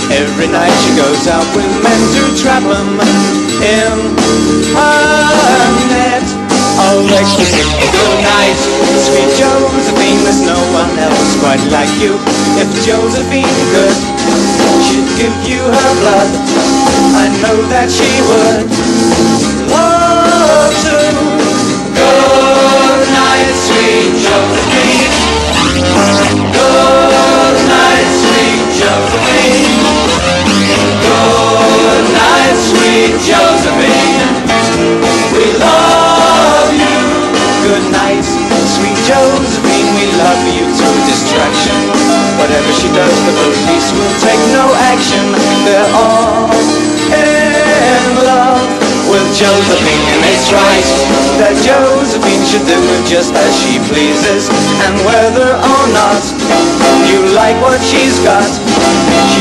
Every night she goes out with men to trap 'em in her net. Oh, good night, sweet Josephine. There's no one else quite like you. If Josephine could, she'd give you her blood. I know that she would love to. Good night, sweet Josephine. Good night, sweet Josephine. Good night, sweet Josephine. We love you. Good night, sweet Josephine. We love you to distraction. Whatever she does, the police will take no action. They're all in love with Josephine. And it's right that Josephine should do just as she pleases. And whether or not you like what she's got,